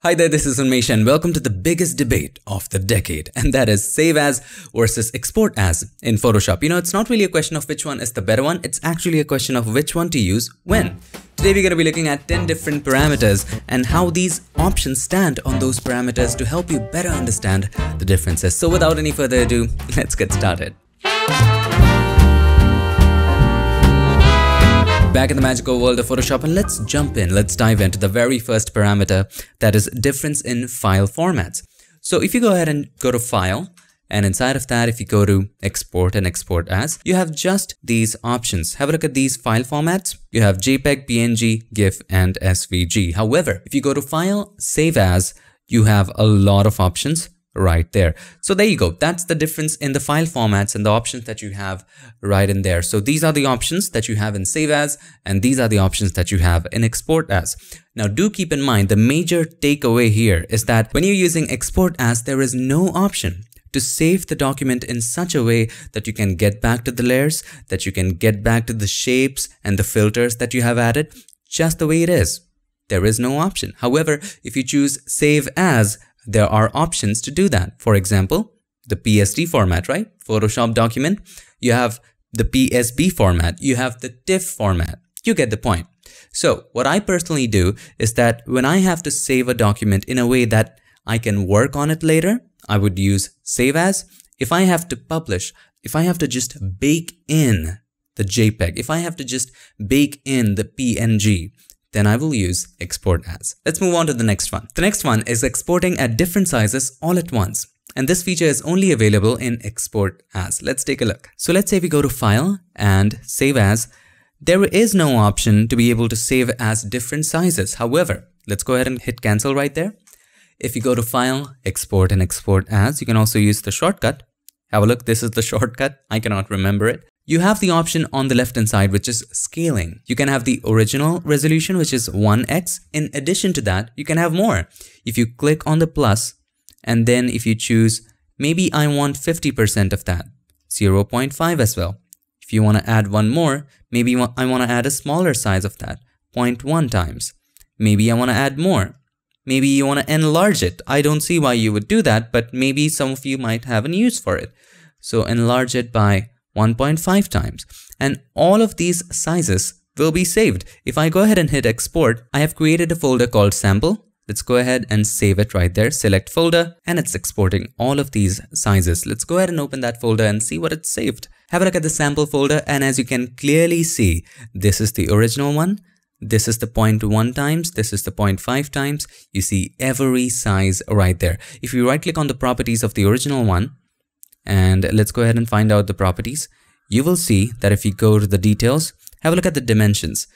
Hi there, this is Unmesh and welcome to the biggest debate of the decade, and that is save as versus export as in Photoshop. You know, it's not really a question of which one is the better one, it's actually a question of which one to use when. Today we're going to be looking at 10 different parameters and how these options stand on those parameters to help you better understand the differences. So without any further ado, let's get started. Back in the magical world of Photoshop, and let's jump in. Let's dive into the very first parameter, that is difference in file formats. So if you go ahead and go to File, and inside of that, if you go to Export and Export As, you have just these options. Have a look at these file formats. You have JPEG, PNG, GIF, and SVG. However, if you go to File, Save As, you have a lot of options right there. So there you go. That's the difference in the file formats and the options that you have right in there. So these are the options that you have in Save As, and these are the options that you have in Export As. Now do keep in mind, the major takeaway here is that when you're using Export As, there is no option to save the document in such a way that you can get back to the layers, that you can get back to the shapes and the filters that you have added, just the way it is. There is no option. However, if you choose Save As, there are options to do that. For example, the PSD format, right? Photoshop document. You have the PSB format. You have the TIFF format. You get the point. So what I personally do is that when I have to save a document in a way that I can work on it later, I would use Save As. If I have to publish, if I have to just bake in the JPEG, if I have to just bake in the PNG, then I will use Export As. Let's move on to the next one. The next one is exporting at different sizes all at once. And this feature is only available in Export As. Let's take a look. So let's say we go to File and Save As. There is no option to be able to save as different sizes. However, let's go ahead and hit cancel right there. If you go to File, Export and Export As, you can also use the shortcut. Have a look, this is the shortcut. I cannot remember it. You have the option on the left hand side, which is scaling. You can have the original resolution, which is 1x. In addition to that, you can have more. If you click on the plus, and then if you choose, maybe I want 50% of that, 0.5 as well. If you want to add one more, maybe I want to add a smaller size of that, 0.1 times. Maybe I want to add more. Maybe you want to enlarge it. I don't see why you would do that, but maybe some of you might have a use for it. So enlarge it by 1.5 times, and all of these sizes will be saved. If I go ahead and hit export, I have created a folder called sample. Let's go ahead and save it right there. Select folder, and it's exporting all of these sizes. Let's go ahead and open that folder and see what it's saved. Have a look at the sample folder, and as you can clearly see, this is the original one. This is the 0.1 times, this is the 0.5 times. You see every size right there. If you right click on the properties of the original one, and let's go ahead and find out the properties, you will see that if you go to the details, have a look at the dimensions,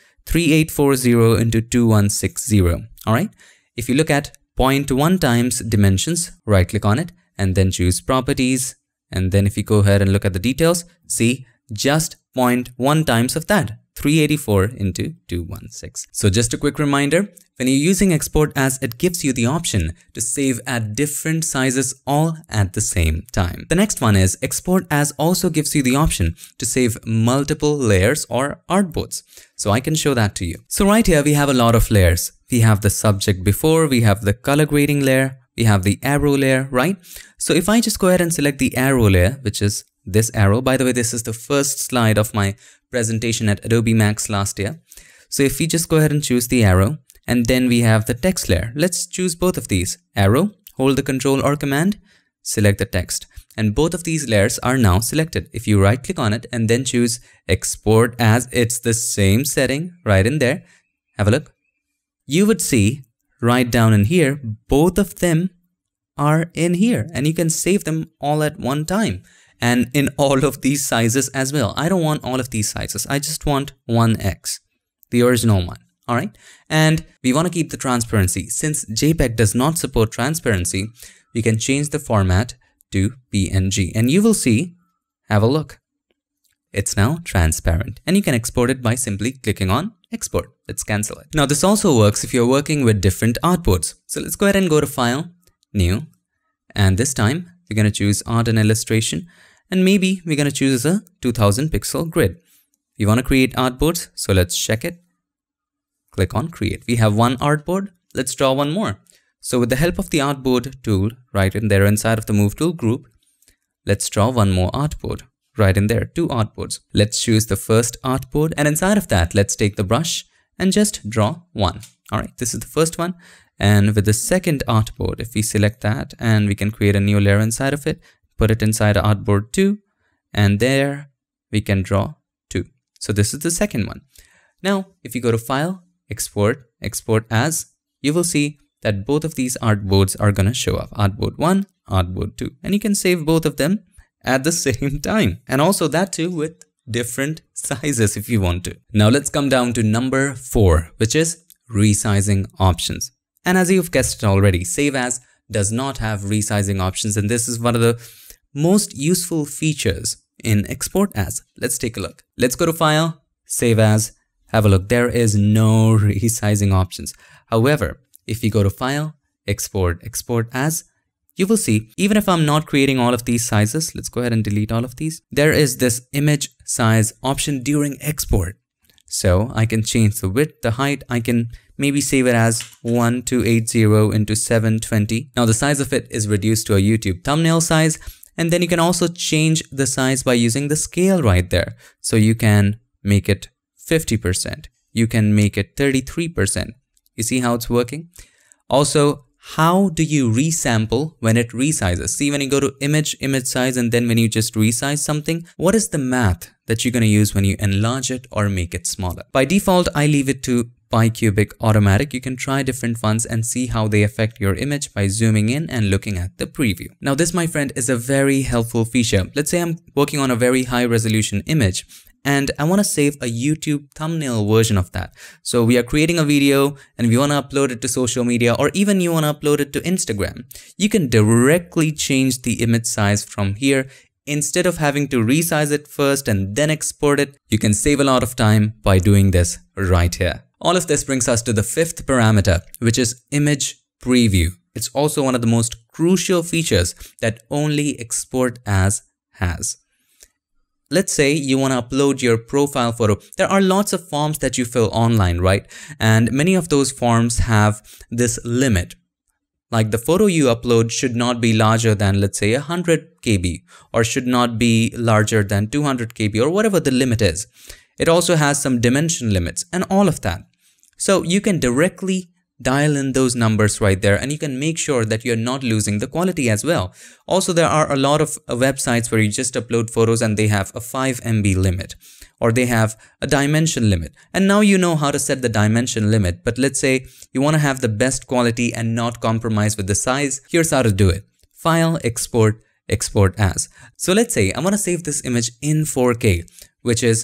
3840 into 2160. All right. If you look at 0.1 times dimensions, right click on it and then choose properties. And then if you go ahead and look at the details, see just 0.1 times of that, 384 into 216. So just a quick reminder, when you're using Export As, it gives you the option to save at different sizes all at the same time. The next one is Export As also gives you the option to save multiple layers or artboards. So I can show that to you. So right here we have a lot of layers. We have the subject before, we have the color grading layer, we have the arrow layer, right? So if I just go ahead and select the arrow layer, which is this arrow, by the way, this is the first slide of my presentation at Adobe Max last year. So if we just go ahead and choose the arrow, and then we have the text layer. Let's choose both of these. Arrow, hold the Control or Command, select the text. And both of these layers are now selected. If you right click on it and then choose Export As, it's the same setting right in there. Have a look. You would see right down in here, both of them are in here, and you can save them all at one time. And in all of these sizes as well. I don't want all of these sizes. I just want 1x, the original one. All right. And we want to keep the transparency. Since JPEG does not support transparency, we can change the format to PNG. And you will see, have a look. It's now transparent. And you can export it by simply clicking on export. Let's cancel it. Now this also works if you're working with different artboards. So let's go ahead and go to File, New. And this time we're going to choose Art and Illustration. And maybe we're going to choose a 2000 pixel grid. We want to create artboards, so let's check it. Click on create. We have one artboard. Let's draw one more. So with the help of the artboard tool right in there inside of the move tool group, let's draw one more artboard right in there, 2 artboards. Let's choose the first artboard, and inside of that, let's take the brush and just draw one. All right, this is the first one. And with the second artboard, if we select that and we can create a new layer inside of it, put it inside artboard 2, and there we can draw 2. So this is the second one. Now, if you go to File, Export, Export As, you will see that both of these artboards are going to show up. Artboard 1, Artboard 2. And you can save both of them at the same time. And also that too with different sizes if you want to. Now let's come down to number 4, which is resizing options. And as you've guessed already, Save As does not have resizing options, and this is one of the most useful features in Export As. Let's take a look. Let's go to File, Save As, have a look. There is no resizing options. However, if you go to File, Export, Export As, you will see, even if I'm not creating all of these sizes, let's go ahead and delete all of these. There is this image size option during export. So I can change the width, the height. I can maybe save it as 1280 into 720. Now the size of it is reduced to a YouTube thumbnail size. And then you can also change the size by using the scale right there. So you can make it 50%. You can make it 33%. You see how it's working? Also, how do you resample when it resizes? See, when you go to image size, and then when you just resize something, what is the math that you're going to use when you enlarge it or make it smaller? By default, I leave it to bicubic automatic. You can try different ones and see how they affect your image by zooming in and looking at the preview. Now this, my friend, is a very helpful feature. Let's say I'm working on a very high resolution image and I want to save a YouTube thumbnail version of that. So we are creating a video and we want to upload it to social media, or even you want to upload it to Instagram. You can directly change the image size from here. Instead of having to resize it first and then export it, you can save a lot of time by doing this right here. All of this brings us to the 5th parameter, which is image preview. It's also one of the most crucial features that only Export As has. Let's say you want to upload your profile photo. There are lots of forms that you fill online, right? And many of those forms have this limit. Like the photo you upload should not be larger than, let's say, 100 KB, or should not be larger than 200 KB, or whatever the limit is. It also has some dimension limits and all of that. So you can directly dial in those numbers right there, and you can make sure that you're not losing the quality as well. Also, there are a lot of websites where you just upload photos and they have a 5 MB limit, or they have a dimension limit. And now you know how to set the dimension limit. But let's say you want to have the best quality and not compromise with the size. Here's how to do it. File, Export, Export As. So let's say I want to save this image in 4K, which is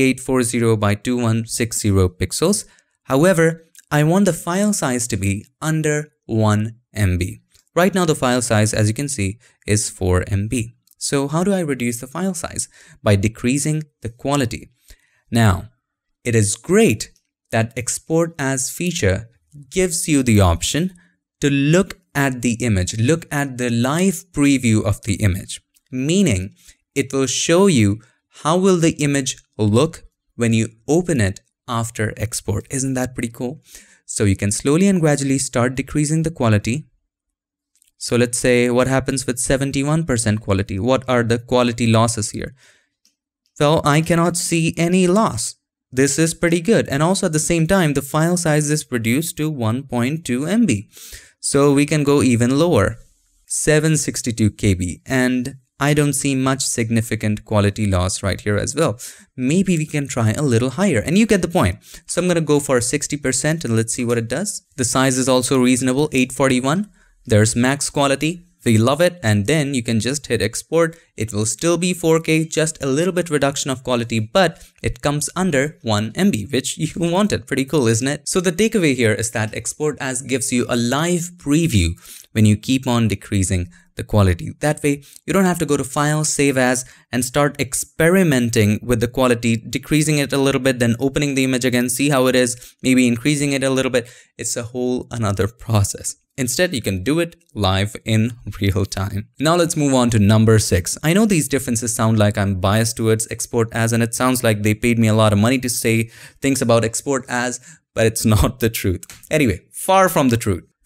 3840 by 2160 pixels. However, I want the file size to be under 1 MB. Right now the file size, as you can see, is 4 MB. So how do I reduce the file size? By decreasing the quality. Now, it is great that Export As feature gives you the option to look at the image, look at the live preview of the image. Meaning, it will show you how will the image look when you open it after export. Isn't that pretty cool? So you can slowly and gradually start decreasing the quality. So let's say what happens with 71% quality. What are the quality losses here? Well, I cannot see any loss. This is pretty good. And also at the same time, the file size is reduced to 1.2 MB. So we can go even lower, 762 KB. And I don't see much significant quality loss right here as well. Maybe we can try a little higher, and you get the point. So I'm going to go for 60% and let's see what it does. The size is also reasonable, 841. There's max quality. We love it. And then you can just hit export. It will still be 4K, just a little bit reduction of quality, but it comes under 1 MB, which you wanted. Pretty cool, isn't it? So the takeaway here is that Export As gives you a live preview when you keep on decreasing the quality. That way, you don't have to go to File, Save As, and start experimenting with the quality, decreasing it a little bit, then opening the image again, see how it is, maybe increasing it a little bit. It's a whole another process. Instead, you can do it live in real time. Now let's move on to number 6. I know these differences sound like I'm biased towards Export As, and it sounds like they paid me a lot of money to say things about Export As, but it's not the truth. Anyway, far from the truth.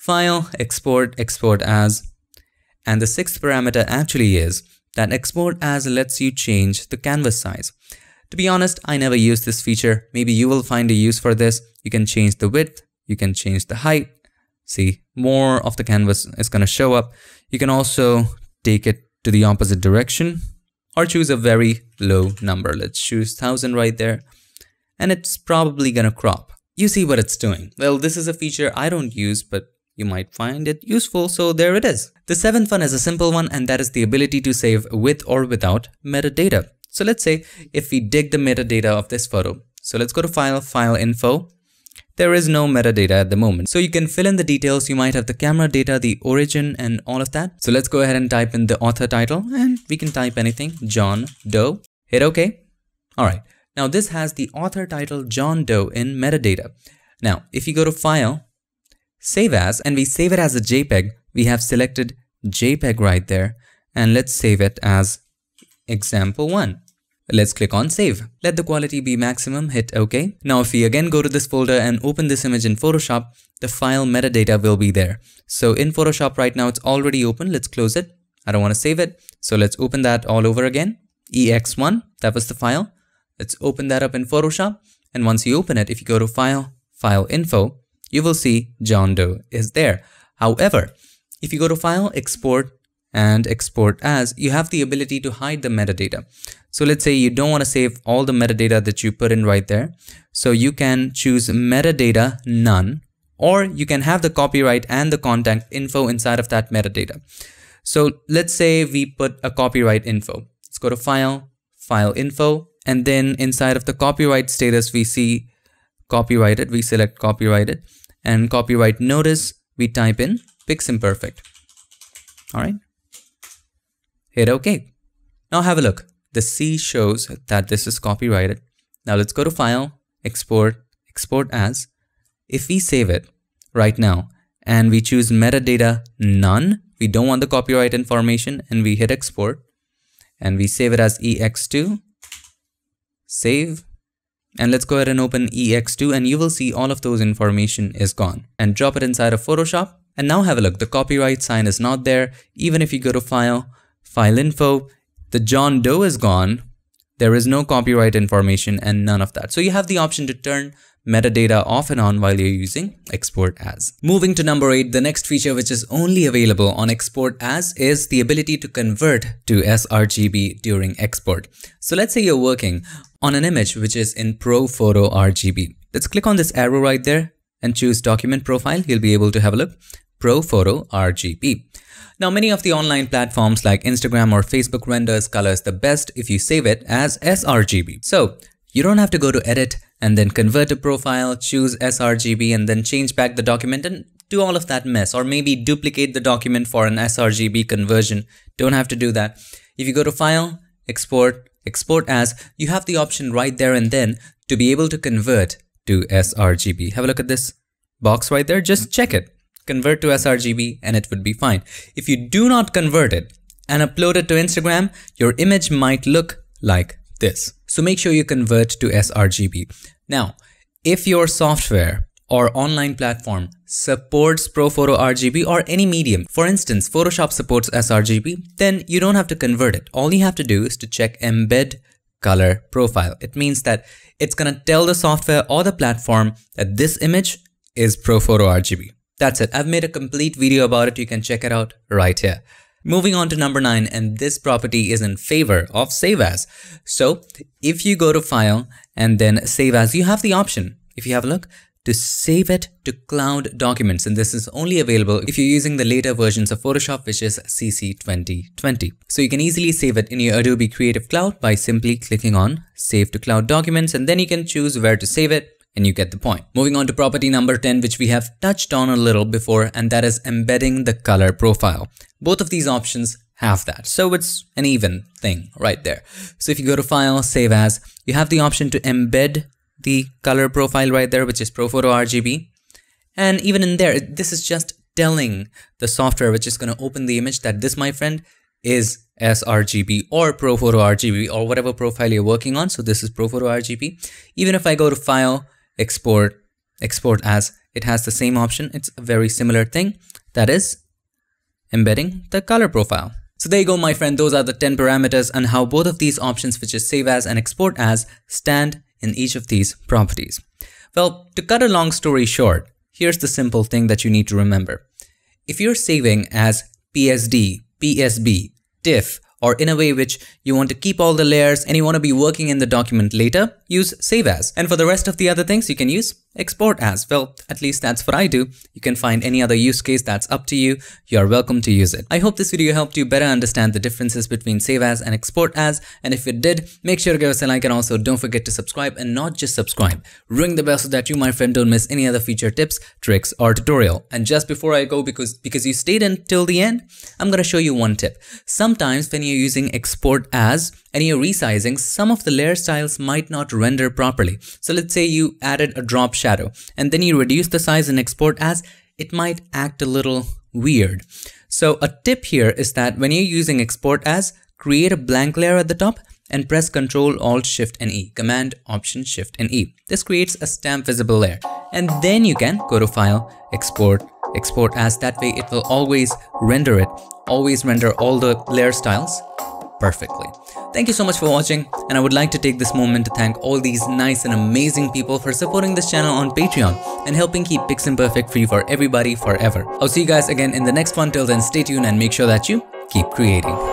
File, export, export as. And the sixth parameter actually is that export as lets you change the canvas size. To be honest, I never use this feature. Maybe you will find a use for this. You can change the width, you can change the height. See, more of the canvas is going to show up. You can also take it to the opposite direction or choose a very low number. Let's choose 1000 right there. And it's probably going to crop. You see what it's doing. Well, this is a feature I don't use, but you might find it useful, so there it is. The seventh one is a simple one, and that is the ability to save with or without metadata. So let's say if we dig the metadata of this photo. So let's go to File, File Info. There is no metadata at the moment. So you can fill in the details. You might have the camera data, the origin, and all of that. So let's go ahead and type in the author title, and we can type anything, John Doe. Hit OK. All right. Now this has the author title John Doe in metadata. Now, if you go to File, Save As, and we save it as a JPEG, we have selected JPEG right there, and let's save it as example1. Let's click on Save. Let the quality be maximum, hit OK. Now if we again go to this folder and open this image in Photoshop, the file metadata will be there. So in Photoshop right now, it's already open. Let's close it. I don't want to save it. So let's open that all over again. EX1, that was the file. Let's open that up in Photoshop. And once you open it, if you go to File, File Info, you will see John Doe is there. However, if you go to File, Export, and Export As, you have the ability to hide the metadata. So let's say you don't want to save all the metadata that you put in right there. So you can choose metadata none, or you can have the copyright and the contact info inside of that metadata. So let's say we put a copyright info. Let's go to File, File Info, and then inside of the copyright status, we see copyrighted. We select copyrighted, and copyright notice, we type in PiXimperfect. All right. Hit OK. Now have a look. The C shows that this is copyrighted. Now let's go to File, Export, Export As. If we save it right now and we choose metadata none, we don't want the copyright information, and we hit Export and we save it as EX2, save, and let's go ahead and open EX2, and you will see all of those information is gone, and drop it inside of Photoshop. And now have a look. The copyright sign is not there. Even if you go to File, File Info, the John Doe is gone. There is no copyright information and none of that. So you have the option to turn metadata off and on while you're using Export As. Moving to number 8, the next feature which is only available on Export As is the ability to convert to sRGB during export. So let's say you're working on an image which is in Pro Photo RGB. Let's click on this arrow right there and choose Document Profile. You'll be able to have a look. Pro Photo RGB. Now, many of the online platforms like Instagram or Facebook renders colors the best if you save it as sRGB. So you don't have to go to Edit and then convert a profile, choose sRGB, and then change back the document and do all of that mess, or maybe duplicate the document for an sRGB conversion. Don't have to do that. If you go to File, Export, Export As, you have the option right there and then to be able to convert to sRGB. Have a look at this box right there. Just check it. Convert to sRGB and it would be fine. If you do not convert it and upload it to Instagram, your image might look like this. So make sure you convert to sRGB. Now, if your software or online platform supports Pro Photo RGB or any medium, for instance, Photoshop supports sRGB, then you don't have to convert it. All you have to do is to check Embed Color Profile. It means that it's going to tell the software or the platform that this image is Pro Photo RGB. That's it. I've made a complete video about it. You can check it out right here. Moving on to number 9, and this property is in favor of Save As. So if you go to File and then Save As, you have the option, if you have a look, to save it to cloud documents. And this is only available if you're using the later versions of Photoshop, which is CC 2020. So you can easily save it in your Adobe Creative Cloud by simply clicking on Save to Cloud Documents, and then you can choose where to save it. And you get the point. Moving on to property number 10, which we have touched on a little before, and that is embedding the color profile. Both of these options have that. So it's an even thing right there. So if you go to File, Save As, you have the option to embed the color profile right there, which is Pro Photo RGB. And even in there, this is just telling the software which is going to open the image that this, my friend, is sRGB or Pro Photo RGB or whatever profile you're working on. So this is Pro Photo RGB. Even if I go to File, Export, export as, it has the same option. It's a very similar thing, that is embedding the color profile. So there you go, my friend. Those are the 10 parameters and how both of these options, which is save as and export as, stand in each of these properties. Well, to cut a long story short, here's the simple thing that you need to remember. If you're saving as PSD, PSB, TIFF, or in a way which you want to keep all the layers and you want to be working in the document later, use save as. And for the rest of the other things, you can use export as. Well, at least that's what I do. You can find any other use case, that's up to you. You're welcome to use it. I hope this video helped you better understand the differences between save as and export as. And if it did, make sure to give us a like, and also don't forget to subscribe, and not just subscribe. Ring the bell so that you, my friend, don't miss any other feature tips, tricks, or tutorial. And just before I go, because you stayed until the end, I'm going to show you one tip. Sometimes when you're using export as and you're resizing, some of the layer styles might not render properly. So let's say you added a drop shadow and then you reduce the size in export as, it might act a little weird. So a tip here is that when you're using export as, create a blank layer at the top and press Ctrl Alt Shift and E, Command Option Shift and E. This creates a stamp visible layer, and then you can go to File, Export, Export as. That way it will always render all the layer styles perfectly. Thank you so much for watching, and I would like to take this moment to thank all these nice and amazing people for supporting this channel on Patreon and helping keep PiXimperfect free for everybody forever. I'll see you guys again in the next one. Till then, stay tuned and make sure that you keep creating.